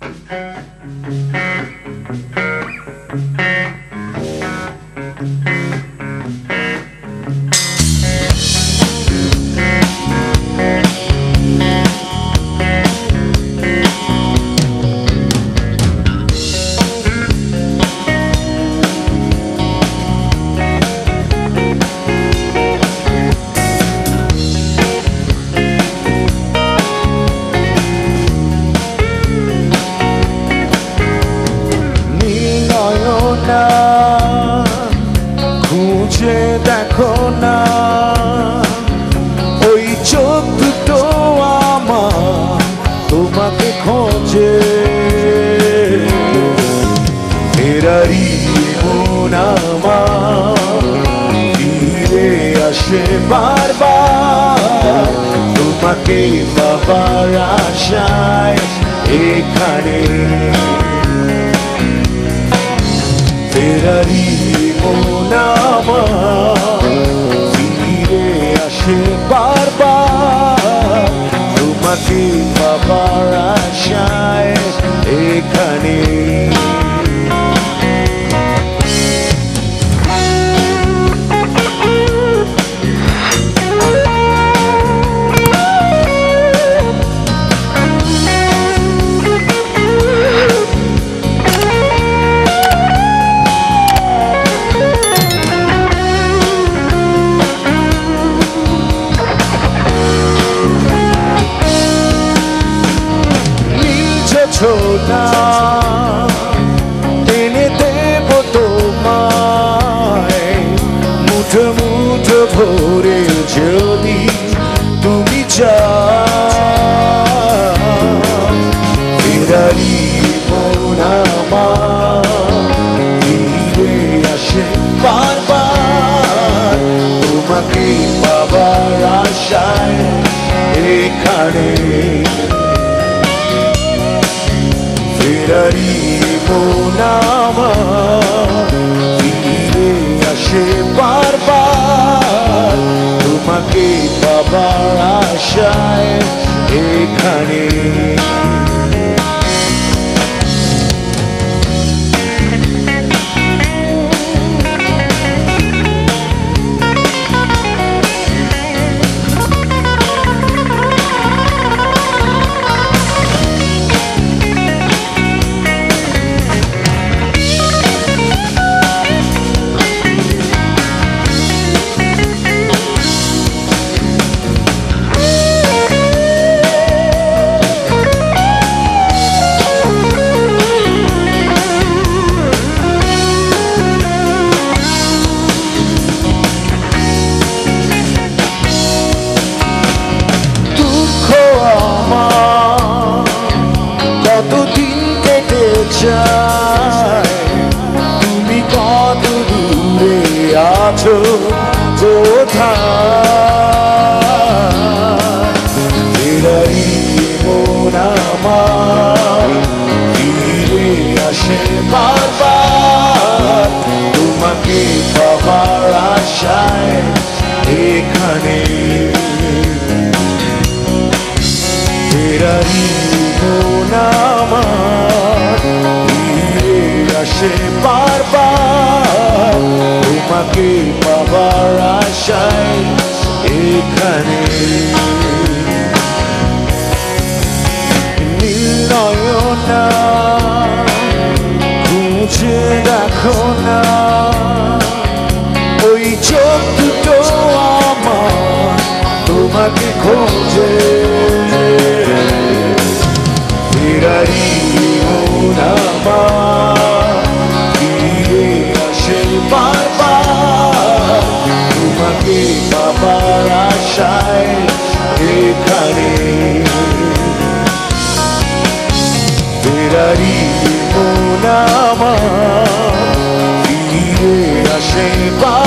খুঁজে দেখো না ওই চোখ দুটো আমার তোমাকে খোঁজে ফেরারি মন আমার ফিরে আসে বারবার তোমাকে পাবার আশায় এখানে ফেরারি মন আমার ফিরে আসে বারবার তোমাকে পাবার আশায় এখানে ছোটা টেনে দেব তোমায় মুঠো মুঠো ভরে যদি তুমি চাও ফেরারি মন আমার ফিরে আসে বারবার তোমাকে পাবার আশায় এখানে ফেরারি মন আমার ফিরে আসে বারবার তোমাকে পাবার আশায় এখানে তুমি কত দূরে আছো কোথায় ফেরারি মন আমার ফিরে আসে বারবার তোমাকে পাবার আশায় এখানে ফেরারি মন আমার আসে বারবার তোমাকে পাবার আশায় এখানে নীল নয়না খুঁজে দেখো না ওই চোখ দুটো আমার তোমাকে খোঁজে ফেরারি মন আমার ফিরে আসে বারবার তোমাকে পাবার আশায় এখানে ফেরারি মন আমার ফিরে আসে